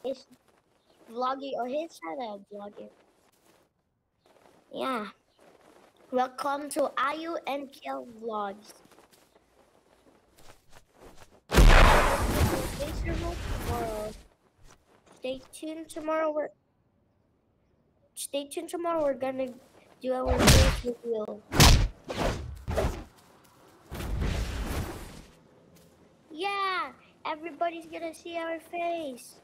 is vlogging or his channel vlogging. Yeah. Welcome to Ayu and Kill Vlogs. Base remote tomorrow. Stay tuned tomorrow. We're gonna do our face reveal. Yeah, everybody's gonna see our face.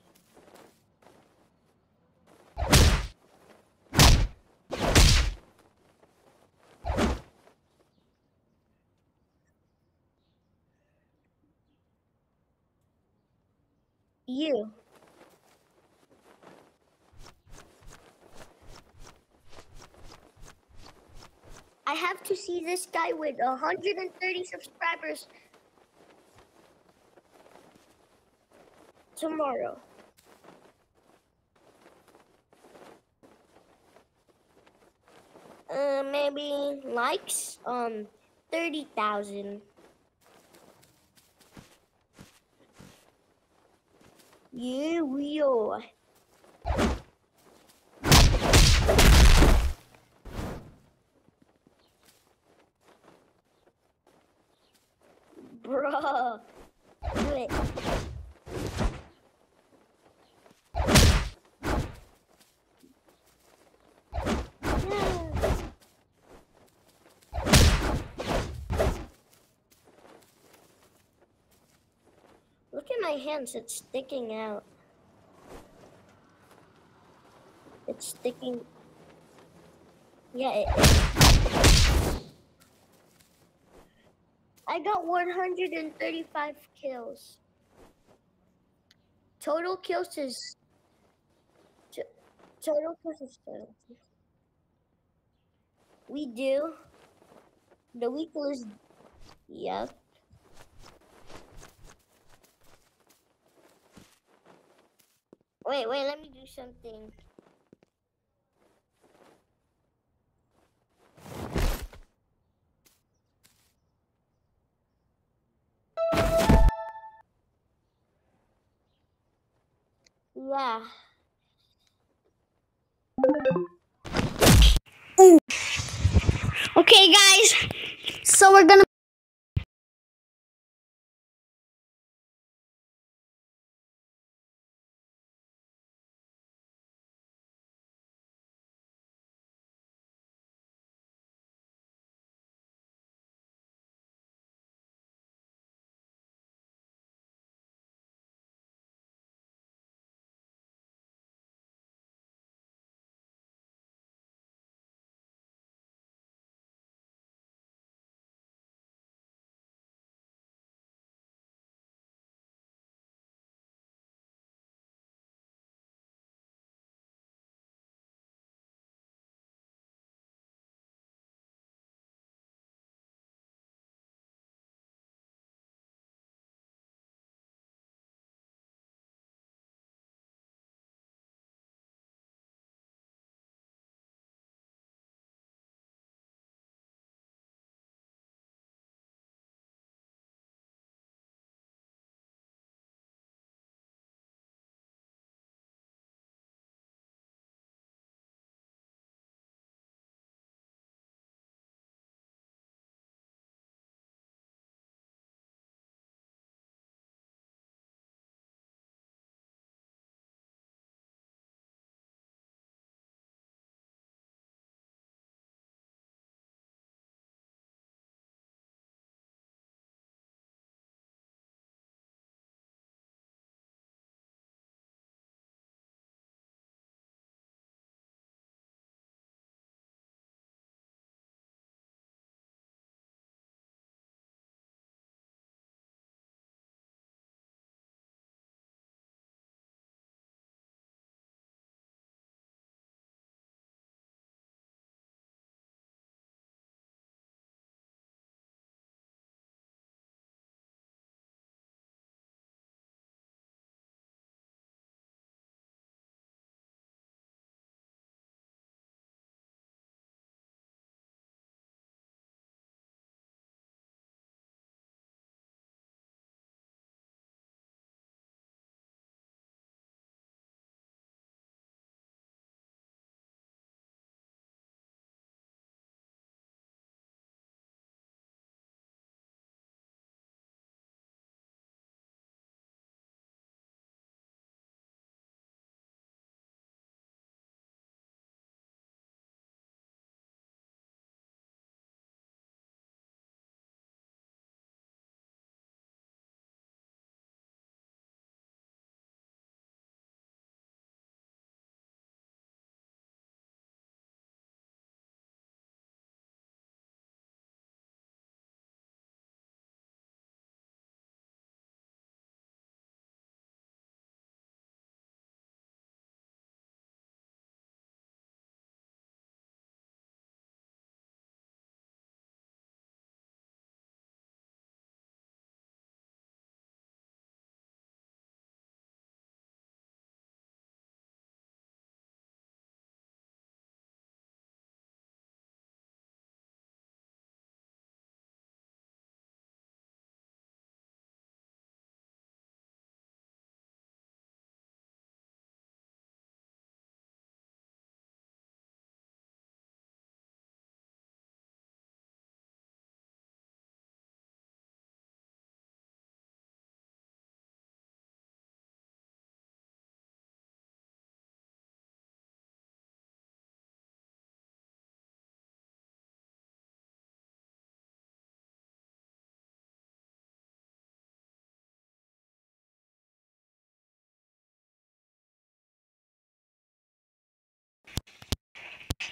You. I have to see this guy with 130 subscribers tomorrow. Maybe likes 30,000. Yeah, we are. Bruh. Do it. Yeah. Look at my hands, it's sticking out. It's sticking. Yeah, it is. I got 135 kills. Total kills is total kills is 20. We do. The weekly is, yep. Wait, let me do something. Yeah. Okay, guys. So we're gonna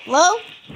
Hello?